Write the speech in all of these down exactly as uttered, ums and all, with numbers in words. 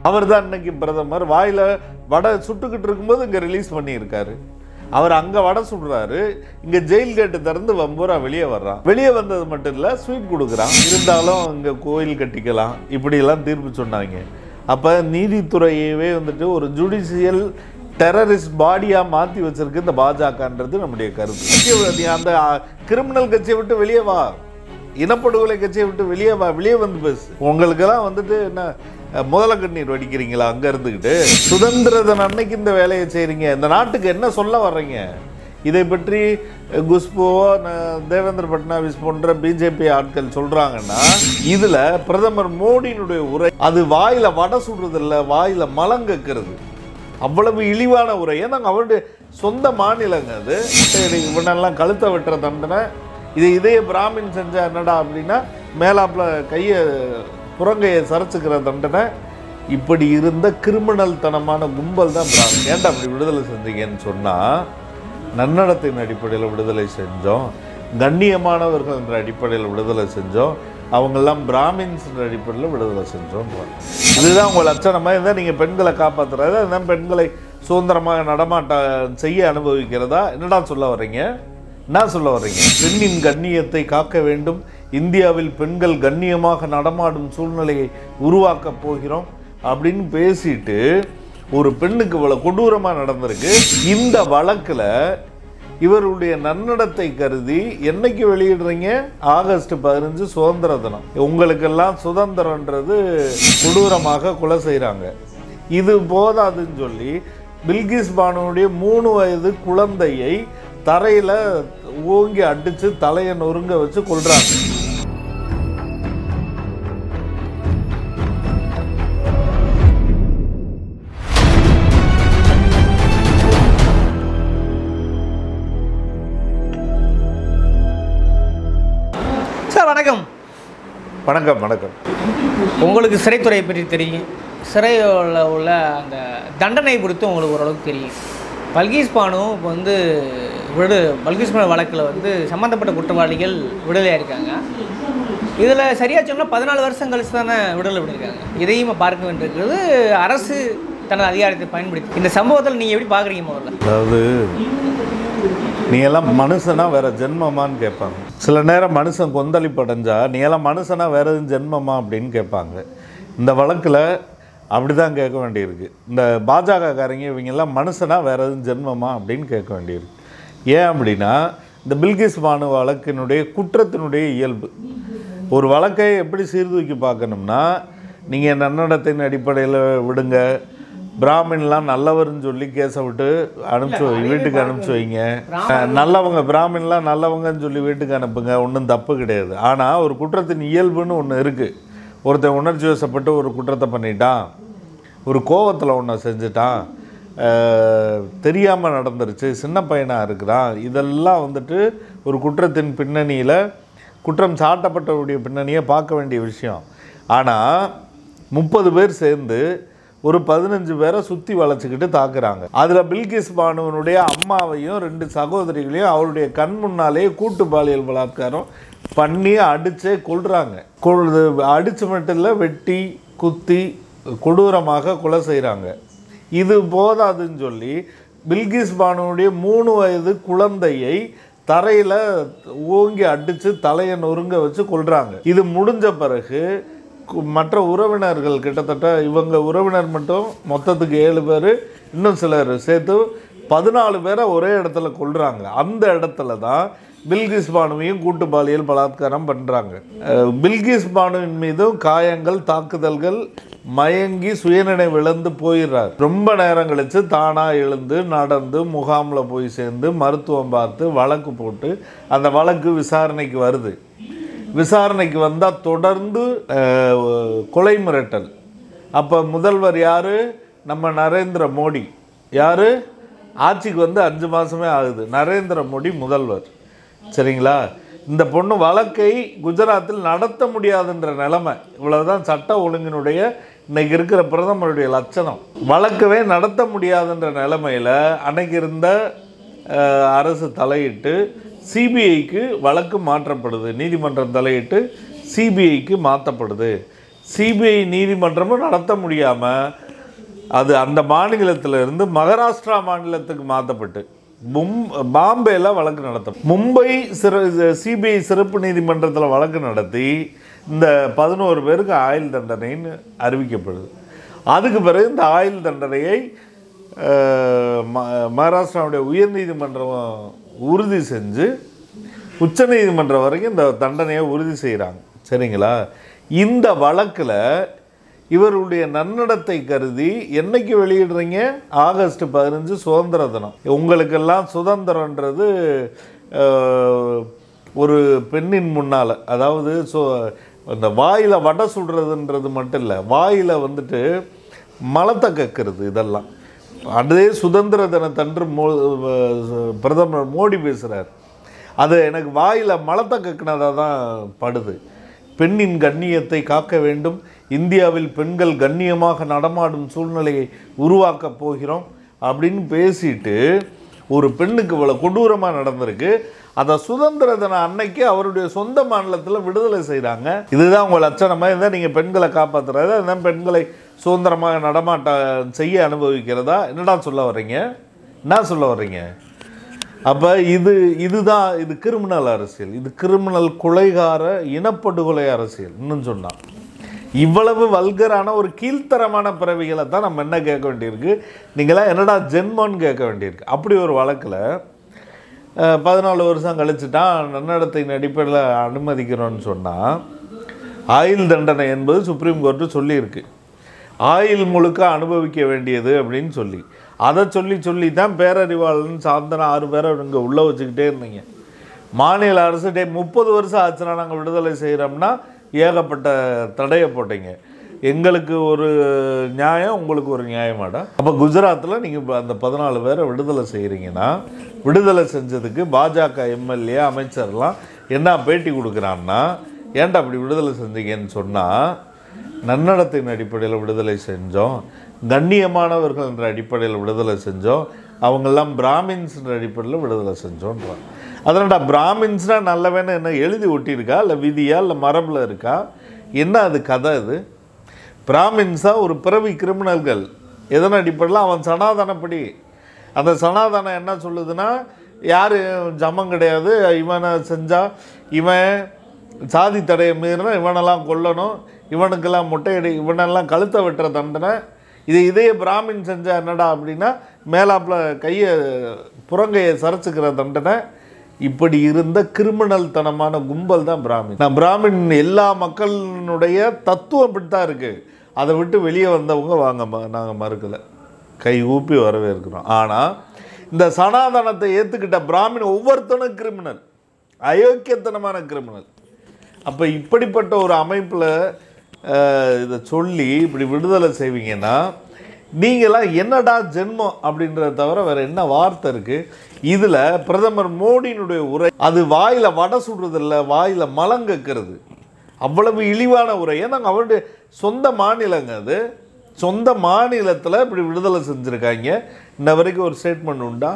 அவர் தான் இன்னைக்கு பிரதமர். வாயில வடை சுட்டுக்கிட்டு இருக்கும்போது இங்க ரிலீஸ் பண்ணியிருக்காரு. அவர் அங்க வடை சுடுறாரு, இங்க ஜெயில் கேட்டு திறந்து வம்பூரா வெளியே வர்றான். வெளியே வந்தது மட்டும் இல்ல, ஸ்வீட் கொடுக்குறான். இருந்தாலும் இங்க கோயில் கட்டிக்கலாம் இப்படி எல்லாம் தீர்ப்பு சொன்னாங்க. அப்ப நீதித்துறையவே வந்துட்டு ஒரு ஜுடிஷியல் டெரரிஸ்ட் பாடியா மாத்தி வச்சிருக்கு இந்த பாஜகன்றது நம்முடைய கருத்து. அந்த கிரிமினல் கட்சியை விட்டு வெளியே வா, இனப்படுகொலை கட்சியை விட்டு வெளியே வா, வெளியே வந்து பேசு. உங்களுக்கெல்லாம் வந்துட்டு என்ன முதல கண்ணீர் வடிக்கிறீங்களா அங்க இருந்துக்கிட்டு? சுதந்திர தின அன்னைக்கு இந்த வேலையை செய்றீங்க. இந்த நாட்டுக்கு என்ன சொல்ல வர்றீங்க? இதை பற்றி குஷ்பு, தேவேந்திர பட்னாவிஸ் போன்ற பிஜேபி ஆட்கள் சொல்றாங்கன்னா, இதுல பிரதமர் மோடியினுடைய உரை அது வாயில வடை சுடுறது இல்லை, வாயில மலங்கக்கிறது. அவ்வளவு இழிவான உரை. ஏன்னா அவருடைய சொந்த மாநிலங்க அது. இவனெல்லாம் கழுத்தை வெட்டுற தண்டனை, இது இதே பிராமின் செஞ்சா என்னடா அப்படின்னா மேலாப்புல கையை புறங்கையை சரைச்சுக்கிற தண்டனை. இப்படி இருந்த கிரிமினல் தனமான கும்பல் தான் பிராமின். ஏன்டா அப்படி விடுதலை செஞ்சீங்கன்னு சொன்னா, நன்னடத்தின் அடிப்படையில் விடுதலை செஞ்சோம், கண்ணியமானவர்கள் என்ற அடிப்படையில் விடுதலை செஞ்சோம், அவங்கெல்லாம் பிராமின்ஸ் என்ற அடிப்படையில் விடுதலை செஞ்சோம். இதுதான் உங்கள் லட்சணமாக இருந்தால் நீங்கள் பெண்களை காப்பாற்றுறதா, இதுதான் பெண்களை சுதந்திரமாக நடமாட்டம் செய்ய அனுபவிக்கிறதா? என்னடா சொல்ல வர்றீங்க? என்ன சொல்ல வர்றீங்க? பெண்ணின் கண்ணியத்தை காக்க வேண்டும், இந்தியாவில் பெண்கள் கண்ணியமாக நடமாடும் சூழ்நிலையை உருவாக்க போகிறோம் அப்படின்னு பேசிட்டு ஒரு பெண்ணுக்கு இவ்வளவு கொடூரமா நடந்திருக்கு. இந்த வழக்குல இவருடைய நன்னடத்தை கருதி என்னைக்கு வெளியிடுறீங்க? ஆகஸ்ட் பதினஞ்சு சுதந்திர தினம். உங்களுக்கெல்லாம் சுதந்திரன்றது கொடூரமாக கொலை செய்கிறாங்க. இது போதாதுன்னு சொல்லி பில்கிஸ் பானுடைய மூணு வயது குழந்தையை தரையில ஓங்கி அடிச்சு தலையை நொறுங்க வச்சு கொல்றாங்க. சார் வணக்கம். வணக்கம் வணக்கம். உங்களுக்கு சிறைத்துறையை பற்றி தெரியும், சிறையில் உள்ள அந்த தண்டனை குறித்து உங்களுக்கு ஓரளவுக்கு தெரியும். பல்கிஸ் பானு இப்போ வந்து விடு பல்கிஸ் பானு வழக்கில் வந்து சம்மந்தப்பட்ட குற்றவாளிகள் விடுதலையாக இருக்காங்க. இதில் சரியாக சொன்னால் பதினாலு வருஷம் கழிச்சு தானே விடுதலை விடுறாங்க. இதையும் பார்க்க வேண்டியிருக்கிறது அரசு தனது அதிகாரத்தை பயன்படுத்தி. இந்த சம்பவத்தில் நீங்கள் எப்படி பார்க்குறீங்க? முதல்ல அதாவது நீ எல்லாம் மனுஷனா வேற ஜென்மமான்னு கேட்பாங்க. சில நேரம் மனுஷன் கொந்தளிப்பு அடைஞ்சா நீ எல்லாம் மனுஷனா வேற எதுவும் ஜென்மமா அப்படின்னு கேட்பாங்க. இந்த வழக்கில் அப்படி தான் கேட்க வேண்டியிருக்கு. இந்த பாஜகக்காரங்க இவங்கெல்லாம் மனுஷனா வேற எதுவும் ஜென்மமா அப்படின்னு கேட்க வேண்டியிருக்கு. ஏன் அப்படின்னா, இந்த பில்கிஸ் பானு வழக்கினுடைய குற்றத்தினுடைய இயல்பு. ஒரு வழக்கை எப்படி சீர்தூக்கி பார்க்கணும்னா, நீங்கள் நன்னடத்தின் அடிப்படையில் விடுங்க, பிராமின்லாம் நல்லவர்னு சொல்லி கேஸை விட்டு அனுப்பிச்சு வீட்டுக்கு அனுப்பிச்சு வைங்க, நல்லவங்க பிராமின்லாம் நல்லவங்கன்னு சொல்லி வீட்டுக்கு அனுப்புங்க, ஒன்றும் தப்பு கிடையாது. ஆனால் ஒரு குற்றத்தின் இயல்புன்னு ஒன்று இருக்குது. ஒருத்தன் உணர்ச்சி வசப்பட்டு ஒரு குற்றத்தை பண்ணிட்டான், ஒரு கோவத்தில் ஒன்றை செஞ்சுட்டான், தெரியாமல் நடந்துருச்சு, சின்ன பையனாக இருக்கிறான், இதெல்லாம் வந்துட்டு ஒரு குற்றத்தின் பின்னணியில் குற்றம் சாட்டப்பட்டவருடைய பின்னணியை பார்க்க வேண்டிய விஷயம். ஆனால் முப்பது பேர் சேர்ந்து ஒரு பதினஞ்சு பேரை சுற்றி வளைச்சிக்கிட்டு தாக்குறாங்க. அதில் பில்கிஸ் பானுவனுடைய அம்மாவையும் ரெண்டு சகோதரிகளையும் அவருடைய கண் முன்னாலேயே கூட்டு பாலியல் பலாத்காரம் பண்ணி அடிச்சே கொள்றாங்க. கொழுது அடிச்சு மட்டும் இல்லை, வெட்டி குத்தி கொடூரமாக கொலை செய்கிறாங்க. இது போதாதுன்னு சொல்லி பில்கிஸ் பானுடைய மூணு வயது குழந்தையை தரையில் ஓங்கி அடித்து தலையை நொறுங்க வச்சு கொள்றாங்க. இது முடிஞ்ச பிறகு மற்ற உறவினர்கள் கிட்டத்தட்ட இவங்க உறவினர் மட்டும் மொத்தத்துக்கு ஏழு பேர், இன்னும் சிலர் சேர்த்து பதினாலு பேரை ஒரே இடத்துல கொள்றாங்க. அந்த இடத்துல தான் பில்கிஸ் பானுவையும் கூட்டு பாலியல் பலாத்காரம் பண்ணுறாங்க. பில்கிஸ் பானுவின் மீதும் காயங்கள், தாக்குதல்கள், மயங்கி சுயநினைவு இழந்து போயிடுறார். ரொம்ப நேரம் கழித்து தானாக எழுந்து நடந்து முகாமில் போய் சேர்ந்து மருத்துவம் பார்த்து வழக்கு போட்டு அந்த வழக்கு விசாரணைக்கு வருது. விசாரணைக்கு வந்தால் தொடர்ந்து கொலை மிரட்டல். அப்போ முதல்வர் யார்? நம்ம நரேந்திர மோடி. யார்? ஆட்சிக்கு வந்து அஞ்சு மாதமே ஆகுது. நரேந்திர மோடி முதல்வர். சரிங்களா? இந்த பொண்ணு வழக்கை குஜராத்தில் நடத்த முடியாதுன்ற நிலைமை. இவ்வளவுதான் சட்ட ஒழுங்கினுடைய இன்னைக்கு இருக்கிற பிரதமருடைய லட்சணம். வழக்கவே நடத்த முடியாதுன்ற நிலைமையில் அன்னைக்கு இருந்த அரசு தலையிட்டு சிபிஐக்கு வழக்கு மாற்றப்படுது. நீதிமன்றம் தலையிட்டு சிபிஐக்கு மாற்றப்படுது. சிபிஐ நீதிமன்றமும் நடத்த முடியாமல் அது அந்த மாநிலத்திலிருந்து மகாராஷ்டிரா மாநிலத்துக்கு மாற்றப்பட்டு மும் பாம்பேயில் வழக்கு நடத்தும். மும்பை சிற சிபிஐ சிறப்பு நீதிமன்றத்தில் வழக்கு நடத்தி இந்த பதினோரு பேருக்கு ஆயுள் தண்டனைன்னு அறிவிக்கப்படுது. அதுக்கு பிறகு இந்த ஆயுள் தண்டனையை மகாராஷ்டிராவுடைய உயர்நீதிமன்றம் உறுதி செஞ்சு உச்சநீதிமன்றம் வரைக்கும் இந்த தண்டனையை உறுதி செய்கிறாங்க. சரிங்களா? இந்த வழக்கில் இவருடைய நன்னடத்தை கருதி என்னைக்கு வெளியிடுறீங்க? ஆகஸ்ட் பதினஞ்சு சுதந்திர தினம். உங்களுக்கெல்லாம் சுதந்திரன்றது ஒரு பெண்ணின் முன்னால், அதாவது சு இந்த வாயில் வடை சுடுறதுன்றது மட்டும் இல்லை, வாயில் வந்துட்டு மலத்தை கக்கிறது. இதெல்லாம் அதே சுதந்திர தினத்தன்று மோ பிரதமர் மோடி பேசுகிறார். அது எனக்கு வாயில் மலத்தை கக்கினதாக தான் படுது. பெண்ணின் கண்ணியத்தை காக்க வேண்டும், இந்தியாவில் பெண்கள் கண்ணியமாக நடமாடும் சூழ்நிலையை உருவாக்கப் போகிறோம் அப்படின்னு பேசிட்டு ஒரு பெண்ணுக்கு இவ்வளோ கொடூரமாக நடந்திருக்கு. அதை சுதந்திர தின அன்னைக்கு அவருடைய சொந்த மாநிலத்தில் விடுதலை செய்கிறாங்க. இதுதான் உங்கள் லட்சணமாக இருந்தால் நீங்கள் பெண்களை காப்பாற்றுறதா, இதுதான் பெண்களை சுதந்திரமாக நடமாட்ட செய்ய அனுபவிக்கிறதா? என்னடா சொல்ல வர்றீங்க? என்ன சொல்ல வர்றீங்க? அப்போ இது இதுதான் இது கிரிமினல் அரசியல், இது கிரிமினல் கொலைகார இனப்படுகொலை அரசியல். இன்னும் சொன்னால் இவ்வளவு வல்கரான ஒரு கீழ்த்தரமான பிறவிகளை தான் நம்ம என்ன கேட்க வேண்டியிருக்கு, நீங்களாம் என்னடா ஜென்மோன்னு கேட்க வேண்டியிருக்கு. அப்படி ஒரு வழக்கில் பதினாலு வருஷம் கழிச்சுட்டான் நன்னடத்தையின் அடிப்படையில் அனுமதிக்கிறோன்னு சொன்னால் ஆயுள் தண்டனை என்பது சுப்ரீம் கோர்ட்டு சொல்லியிருக்கு. ஆயுள் முழுக்க அனுபவிக்க வேண்டியது அப்படின்னு சொல்லி அதை சொல்லி சொல்லி தான் பேரறிவாளன் சாந்தனா ஆறு பேரை இங்கே உள்ளே வச்சுக்கிட்டே இருந்தீங்க. மாநில அரசு டே முப்பது வருஷம் ஆச்சுன்னா நாங்கள் விடுதலை செய்கிறோம்னா ஏகப்பட்ட தடையை போட்டீங்க. எங்களுக்கு ஒரு நியாயம், உங்களுக்கு ஒரு நியாயமாடா? அப்போ குஜராத்தில் நீங்கள் அந்த பதினாலு பேரை விடுதலை செய்கிறீங்கன்னா விடுதலை செஞ்சதுக்கு பாஜக எம்எல்ஏ அமைச்சர்லாம் என்ன பேட்டி கொடுக்குறான்னா, ஏன்டா அப்படி விடுதலை செஞ்சீங்கன்னு சொன்னால் நன்னடத்தின் அடிப்படையில் விடுதலை செஞ்சோம், கண்ணியமானவர்கள் என்ற அடிப்படையில் விடுதலை செஞ்சோம், அவங்கெல்லாம் பிராமின்ஸ் என்ற அடிப்படையில் விடுதலை செஞ்சோன்றான். அதனால பிராமின்ஸ்னால் நல்லவேன்னு என்ன எழுதி ஒட்டியிருக்கா, இல்லை விதியா, இல்லை மரபில் இருக்கா, என்ன அது கதை? இது பிராமின்ஸாக ஒரு பிறவி கிரிமினல்கள். எதன் அடிப்படையில்? அவன் சனாதனப்படி. அந்த சனாதனம் என்ன சொல்லுதுன்னா, யார் ஜமம் கிடையாது, இவனை செஞ்சால் இவன் சாதி தடையை மீறினா இவனெல்லாம் கொல்லணும், இவனுக்கெல்லாம் முட்டையடி, இவனெல்லாம் கழுத்தை வெட்டுற தண்டனை. இது இதே பிராமின் செஞ்சால் என்னடா அப்படின்னா மேலாப்பில் கையை புறங்கையை சரைச்சிக்கிற தண்டனை. இப்படி இருந்த கிரிமினல் தனமான கும்பல் தான் பிராமின். நான் பிராமின் எல்லா மக்களினுடைய தத்துவம் இப்படி தான் இருக்குது. அதை விட்டு வெளியே வந்தவங்க வாங்க நாங்கள் மறுக்கலை, கை ஊப்பி வரவேற்கிறோம். ஆனால் இந்த சனாதனத்தை ஏற்றுக்கிட்ட பிராமின் ஒவ்வொருத்தனும் கிரிமினல், அயோக்கியத்தனமான கிரிமினல். அப்போ இப்படிப்பட்ட ஒரு அமைப்பில் இதை சொல்லி இப்படி விடுதலை செய்வீங்கன்னா நீங்களாம் என்னடா ஜென்மம் அப்படின்றத தவிர வேறு என்ன வார்த்தை இருக்குது? இதில் பிரதமர் மோடியினுடைய உரை அது வாயில் வடை சுடுறதில்ல, வாயில் மலங்கக்கிறது. அவ்வளவு இழிவான உரை. ஏன்னா அவருடைய சொந்த மாநிலங்க, அது சொந்த மாநிலத்தில் இப்படி விடுதலை செஞ்சுருக்காங்க. இன்ன வரைக்கும் ஒரு ஸ்டேட்மெண்ட் உண்டா,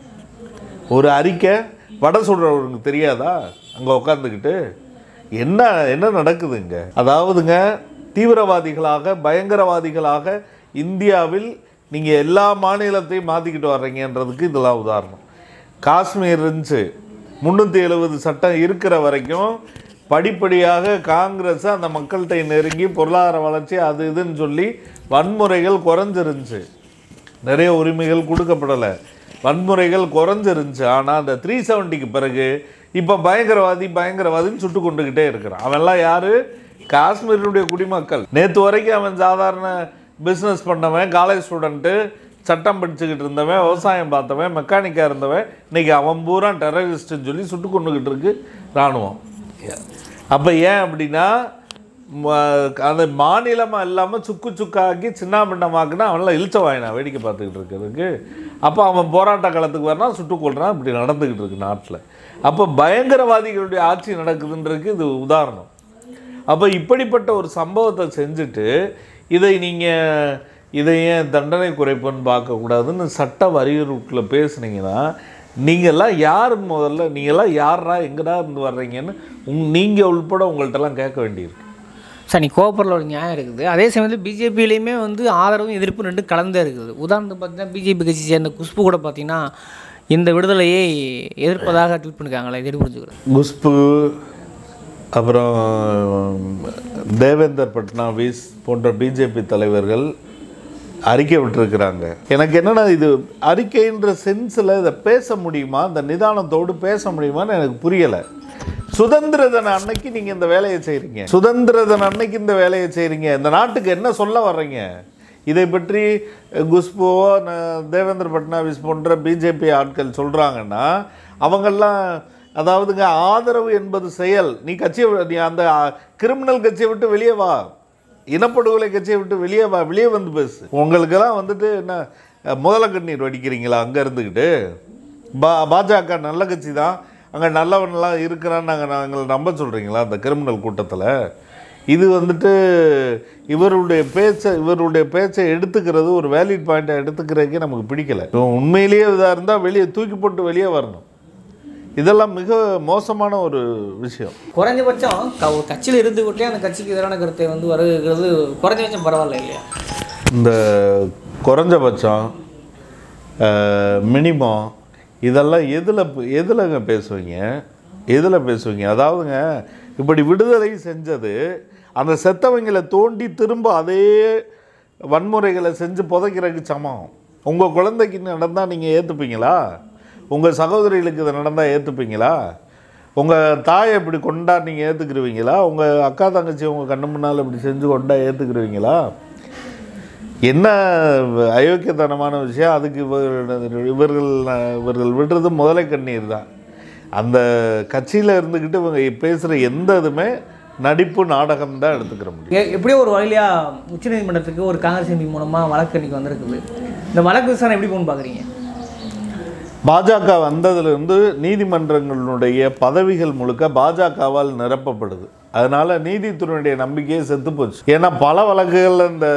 ஒரு அறிக்கை? வடை சுடுறவருக்கு தெரியாதா அங்கே உட்காந்துக்கிட்டு? என்ன என்ன நடக்குதுங்க? அதாவதுங்க தீவிரவாதிகளாக பயங்கரவாதிகளாக இந்தியாவில் நீங்கள் எல்லா மாநிலத்தையும் மாற்றிக்கிட்டு வர்றீங்கன்றதுக்கு இதெல்லாம் உதாரணம். காஷ்மீர் இருந்துச்சு, முந்நூற்றி எழுபது சட்டம் இருக்கிற வரைக்கும் படிப்படியாக காங்கிரஸ் அந்த மக்கள்கிட்ட நெருங்கி பொருளாதார வளர்ச்சி அது இதுன்னு சொல்லி வன்முறைகள் குறைஞ்சிருந்துச்சு, நிறைய உரிமைகள் கொடுக்கப்படலை, வன்முறைகள் குறைஞ்சிருந்துச்சு. ஆனால் அந்த த்ரீ செவன்ட்டிக்கு பிறகு இப்போ பயங்கரவாதி பயங்கரவாதின்னு சுட்டு கொண்டுக்கிட்டே இருக்கிறான். அவன்லாம் யார்? காஷ்மீருடைய குடிமக்கள். நேற்று வரைக்கும் அவன் சாதாரண பிஸ்னஸ் பண்ணவன், காலேஜ் ஸ்டூடெண்ட்டு, சட்டம் படிச்சுக்கிட்டு இருந்தவன், விவசாயம் பார்த்தவன், மெக்கானிக்காக இருந்தவன், இன்றைக்கி அவன் பூரா டெரரிஸ்ட்டுன்னு சொல்லி சுட்டு கொண்டுக்கிட்டு இருக்கு இராணுவம். அப்போ ஏன் அப்படின்னா அந்த மாநிலமாக இல்லாமல் சுக்கு சுக்காக்கி சின்ன பின்னமாக்குனா அவனெல்லாம் இழிச்ச வாயினா வேடிக்கை பார்த்துக்கிட்டு இருக்கிறதுக்கு. அப்போ அவன் போராட்ட காலத்துக்கு வரனா சுட்டு கொள்றான். இப்படி நடந்துக்கிட்டு இருக்கு நாட்டில். அப்போ பயங்கரவாதிகளுடைய ஆட்சி நடக்குதுன்றதுக்கு இது உதாரணம். அப்போ இப்படிப்பட்ட ஒரு சம்பவத்தை செஞ்சுட்டு இதை நீங்கள் இதை ஏன் தண்டனை குறைப்புன்னு பார்க்கக்கூடாதுன்னு சட்ட வரியுறுட்டில் பேசுனீங்கன்னா நீங்கள்லாம் யார்? முதல்ல நீங்கள்லாம் யாரா எங்கடா இருந்து வர்றீங்கன்னு உங் நீங்கள் உள்பட உங்கள்கிட்டலாம் கேட்க வேண்டியிருக்கு. சார் நீ கோவப்படுற ஒரு நியாயம் இருக்குது. அதே சமயத்தில் பிஜேபியிலையுமே வந்து ஆதரவும் எதிர்ப்பு ரெண்டு கலந்தே இருக்குது. உதாரணத்துக்கு பார்த்தீங்கன்னா பிஜேபி கட்சி சேர்ந்த குஷ்பு கூட பார்த்தீங்கன்னா இந்த விடுதலையை எதிர்ப்பதாக ட்வீட் பண்ணிருக்காங்களே, இது புரிஞ்சுக்கிறேன். குஷ்பு அப்புறம் தேவேந்தர் பட்னாவிஸ் போன்ற பிஜேபி தலைவர்கள் அறிக்கை விட்டுருக்குறாங்க. எனக்கு என்னென்னா இது அறிக்கைன்ற சென்ஸில் இதை பேச முடியுமா, இந்த நிதானத்தோடு பேச முடியுமான்னு எனக்கு புரியலை. சுதந்திர தின அன்னைக்கு நீங்கள் இந்த வேலையை செய்கிறீங்க, சுதந்திர தின அன்னைக்கு இந்த வேலையை செய்கிறீங்க, இந்த நாட்டுக்கு என்ன சொல்ல வர்றீங்க? இதை பற்றி குஷ்புவோ தேவேந்திர பட்னாவிஸ் போன்ற பிஜேபி ஆட்கள் சொல்கிறாங்கன்னா அவங்கெல்லாம் அதாவதுங்க ஆதரவு என்பது செயல். நீ கட்சியை நீ அந்த கிரிமினல் கட்சியை விட்டு வெளியே வா, இனப்படுகொலை கட்சியை விட்டு வெளியே வா, வெளியே வந்து பேசு. உங்களுக்கெல்லாம் வந்துட்டு என்ன முதல கண்ணீர் வடிக்கிறீங்களா? அங்கே இருந்துக்கிட்டு பா பாஜக நல்ல கட்சி தான், அங்கே நல்லவன்லாம் இருக்கிறான்னு நாங்கள் நாங்கள் நம்ப சொல்கிறீங்களா அந்த கிரிமினல் கூட்டத்தில்? இது வந்துட்டு இவருடைய பேச்சை இவருடைய பேச்சை எடுத்துக்கிறது ஒரு வேலிட் பாயிண்ட்டை எடுத்துக்கிறதுக்கே நமக்கு பிடிக்கலை. உண்மையிலேயே இதாக இருந்தால் வெளியே தூக்கி போட்டு வெளியே வரணும். இதெல்லாம் மிக மோசமான ஒரு விஷயம். குறைஞ்சபட்சம் ஒரு கட்சியில் இருந்து கொண்டே அந்த கட்சிக்கு எதிரான கருத்தை வந்து வருகிறது குறைஞ்சபட்சம் பரவாயில்ல இல்லையா? இந்த குறைஞ்சபட்சம் மினிமம் இதெல்லாம் எதில் எதில்ங்க பேசுவீங்க, எதில் பேசுவீங்க? அதாவதுங்க இப்படி விடுதலை செஞ்சது அந்த செத்தவங்களை தோண்டி திரும்ப அதே வன்முறைகளை செஞ்சு புதைக்கிறதுக்கு சமம். உங்கள் குழந்தைக்கு நடந்தால் நீங்கள் ஏற்றுப்பீங்களா? உங்கள் சகோதரிகளுக்கு இதை நடந்தால் ஏற்றுப்பீங்களா? உங்கள் தாயை இப்படி கொண்டா நீங்கள் ஏற்றுக்கிருவீங்களா? உங்கள் அக்கா தங்கச்சி உங்கள் கண்ணு முன்னால் இப்படி செஞ்சு கொண்டா ஏற்றுக்கிருவீங்களா? என்ன அயோக்கியத்தனமான விஷயம். அதுக்கு இவர்கள் இவர்கள் இவர்கள் விடுறது முதலை கண்ணீர் தான். அந்த கட்சியில் இருந்துக்கிட்டு இவங்க பேசுகிற எந்த இதுவுமே நடிப்பு நாடகம் தான் எடுத்துக்கிற முடியும். எப்படியோ ஒரு வழியாக உச்சநீதிமன்றத்துக்கு ஒரு காங்கிரஸ் எம்பி மூலமாக வழக்கு இன்னைக்கு வந்திருக்குது. இந்த வழக்கு விசாரணை எப்படி போகணும்னு பார்க்குறீங்க? பாஜக வந்ததுலேருந்து நீதிமன்றங்களுடைய பதவிகள் முழுக்க பாஜகவால் நிரப்பப்படுது. அதனால் நீதித்துறையுடைய நம்பிக்கையே செத்து போச்சு. ஏன்னா பல வழக்குகளில் இந்த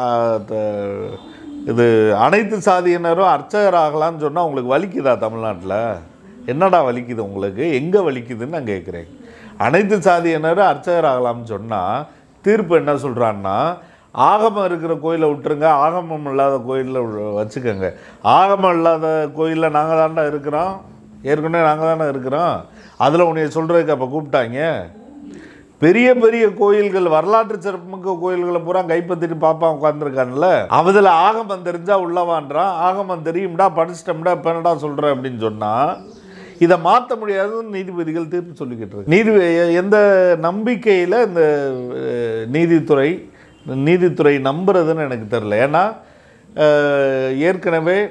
இது அனைத்து சாதியினரும் அர்ச்சகர் ஆகலான்னு சொன்னால் உங்களுக்கு வலிக்குதா? தமிழ்நாட்டில் என்னடா வலிக்குது உங்களுக்கு? எங்கே வலிக்குதுன்னு நான் கேட்குறேன். அனைத்து சாதியினரும் அர்ச்சகர் ஆகலாம்னு சொன்னால் தீர்ப்பு என்ன சொல்கிறான்னா, ஆகமம் இருக்கிற கோயிலை விட்டுருங்க, ஆகமம் இல்லாத கோயிலில் வச்சுக்கோங்க. ஆகமம் இல்லாத கோயிலில் நாங்கள் தாண்டா இருக்கிறோம், ஏற்கனவே நாங்கள் தானே இருக்கிறோம், அதில் உன்னை சொல்கிறதுக்கு அப்போ கூப்பிட்டாங்க. பெரிய பெரிய கோயில்கள், வரலாற்று சிறப்புமிக்க கோயில்களை பூரா கைப்பற்றிட்டு பாப்பா உட்காந்துருக்கான்ல, அதில் ஆகமம் தெரிஞ்சால் உள்ளவான்றான். ஆகமம் தெரியும்டா, படிச்சிட்டோம்டா, இப்போ என்னடா சொல்கிறேன் அப்படின்னு சொன்னால் இதை மாற்ற முடியாதுன்னு நீதிபதிகள் தீர்ப்பு சொல்லிக்கிட்டு இருக்கு. நீதி எந்த நம்பிக்கையில் இந்த நீதித்துறை நீதித்துறை நம்புறதுன்னு எனக்கு தெரில. ஏன்னா ஏற்கனவே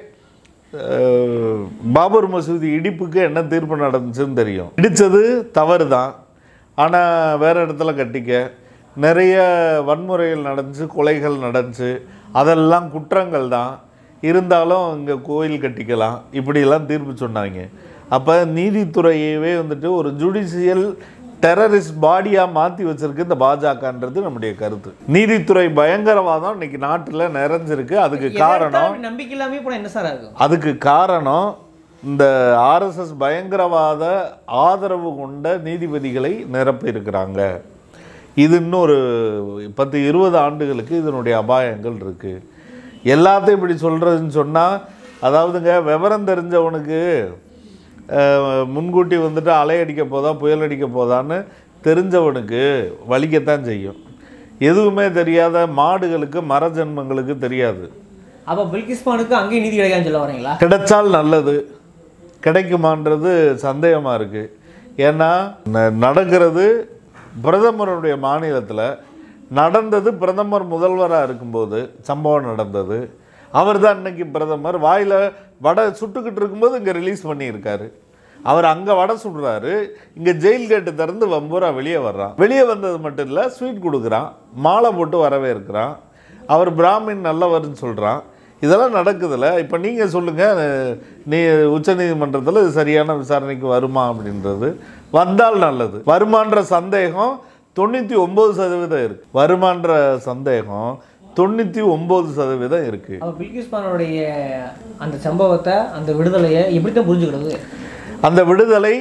பாபர் மசூதி இடிப்புக்கு என்ன தீர்ப்பு நடந்துச்சுன்னு தெரியும். இடித்தது தவறு தான், ஆனால் வேறு இடத்துல கட்டிக்க நிறைய வன்முறைகள் நடந்துச்சு, கொலைகள் நடந்துச்சு, அதெல்லாம் குற்றங்கள் தான். இருந்தாலும் இங்கே கோயில் கட்டிக்கலாம் இப்படியெல்லாம் தீர்ப்பு சொன்னாங்க. அப்போ நீதித்துறையவே வந்துட்டு ஒரு ஜுடிஷியல் டெரரிஸ்ட் பாடியாக மாற்றி வச்சிருக்கு இந்த பாஜகன்றது நம்முடைய கருத்து. நீதித்துறை பயங்கரவாதம் இன்னைக்கு நாட்டில் நிறைஞ்சிருக்கு. அதுக்கு காரணம் நம்பிக்கை இல்லாமல் போனால் என்ன சார் ஆகும்? அதுக்கு காரணம் இந்த ஆர்எஸ்எஸ் பயங்கரவாத ஆதரவு கொண்ட நீதிபதிகளை நிரப்பி இருக்கிறாங்க. இது இன்னொரு பத்து இருபது ஆண்டுகளுக்கு இதனுடைய அபாயங்கள் இருக்குது. எல்லாத்தையும் இப்படி சொல்கிறதுன்னு சொன்னால், அதாவதுங்க விவரம் தெரிஞ்சவனுக்கு முன்கூட்டி வந்துட்டு அலை அடிக்க போதா புயல் அடிக்க போதான்னு தெரிஞ்சவனுக்கு வலிக்கத்தான் செய்யும். எதுவுமே தெரியாத மாடுகளுக்கு மர ஜென்மங்களுக்கு தெரியாது. அப்போ பில்கிஸ் பானுக்கு அங்கேயும் நீதி கிடைக்காதுன்னு சொல்ல வரீங்களா? கிடைச்சால் நல்லது, கிடைக்குமான்றது சந்தேகமாக இருக்குது. ஏன்னா நடக்கிறது பிரதமருடைய மாநிலத்தில் நடந்தது. பிரதமர் முதல்வராக இருக்கும்போது சம்பவம் நடந்தது. அவர் தான் இன்னைக்கு பிரதமர். வாயில் வடை சுட்டுக்கிட்டு இருக்கும்போது இங்கே ரிலீஸ் பண்ணியிருக்காரு. அவர் அங்கே வடை சுடுறாரு, இங்கே ஜெயில் கேட்டு திறந்து வம்பூரா வெளியே வர்றான். வெளியே வந்தது மட்டும் இல்லை, ஸ்வீட் கொடுக்குறான், மாலை போட்டு வரவே இருக்கிறான், அவர் பிராமின் நல்லவர்னு சொல்கிறான். இதெல்லாம் நடக்குதுல்ல. இப்போ நீங்கள் சொல்லுங்கள், நீ உச்சநீதிமன்றத்தில் இது சரியான விசாரணைக்கு வருமா அப்படின்றது. வந்தால் நல்லது. வருமான்ற சந்தேகம் தொண்ணூற்றி ஒம்பது சதவீதம் இருக்குது. வருமான்ற சந்தேகம் தொண்ணூற்றி ஒம்பது சதவீதம் இருக்குது. பில்கிஸ் பானுடைய அந்த சம்பவத்தை, அந்த விடுதலையை எப்படி தான் புரிஞ்சுக்கிறது? அந்த விடுதலை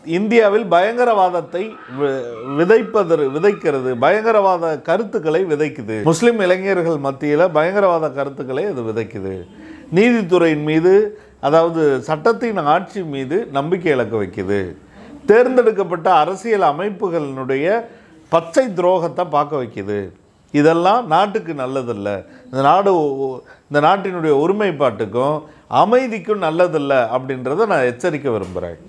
இந்தியாவில் பயங்கரவாதத்தை விதைப்பது விதைக்கிறது, பயங்கரவாத கருத்துக்களை விதைக்குது. முஸ்லிம் இளைஞர்கள் மத்தியில் பயங்கரவாத கருத்துக்களை அது விதைக்குது. நீதித்துறையின் மீது, அதாவது சட்டத்தின் ஆட்சி மீது நம்பிக்கை இழக்க வைக்குது. தேர்ந்தெடுக்கப்பட்ட அரசியல் அமைப்புகளினுடைய பச்சை துரோகத்தை பார்க்க வைக்குது. இதெல்லாம் நாட்டுக்கு நல்லதில்லை. இந்த நாடு இந்த நாட்டினுடைய ஒருமைப்பாட்டுக்கும் அமைதிக்கும் நல்லதில்லை அப்படின்றத நான் எச்சரிக்க விரும்புகிறேன்.